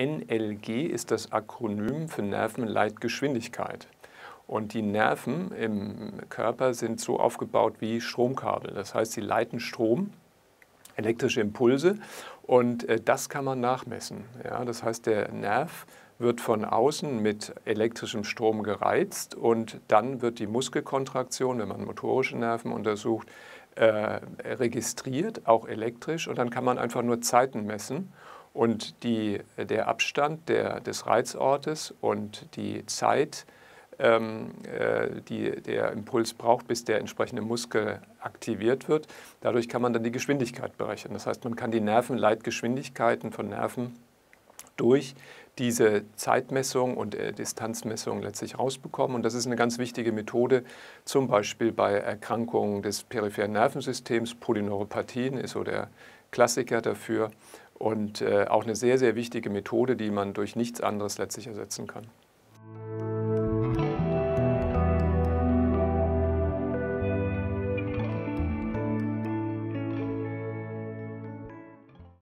NLG ist das Akronym für Nervenleitgeschwindigkeit. Und die Nerven im Körper sind so aufgebaut wie Stromkabel. Das heißt, sie leiten Strom, elektrische Impulse, und das kann man nachmessen. Ja, das heißt, der Nerv wird von außen mit elektrischem Strom gereizt und dann wird die Muskelkontraktion, wenn man motorische Nerven untersucht, registriert, auch elektrisch, und dann kann man einfach nur Zeiten messen. Und der Abstand des Reizortes und die Zeit, die der Impuls braucht, bis der entsprechende Muskel aktiviert wird, dadurch kann man dann die Geschwindigkeit berechnen. Das heißt, man kann die Nervenleitgeschwindigkeiten von Nerven durch diese Zeitmessung und Distanzmessung letztlich rausbekommen. Und das ist eine ganz wichtige Methode, zum Beispiel bei Erkrankungen des peripheren Nervensystems. Polyneuropathien ist so der Klassiker dafür und auch eine sehr, sehr wichtige Methode, die man durch nichts anderes letztlich ersetzen kann.